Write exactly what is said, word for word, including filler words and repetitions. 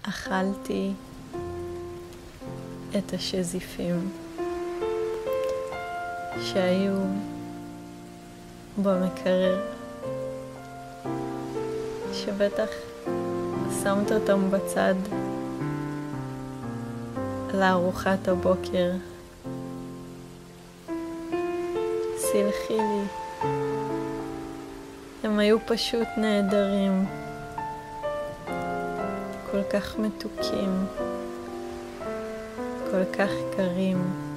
אכלתי את השזיפים שהיו במקרר, שבטח שמת אותם בצד לארוחת הבוקר. סלחי לי, הם היו פשוט נהדרים, כל כך מתוקים, כל כך קרים.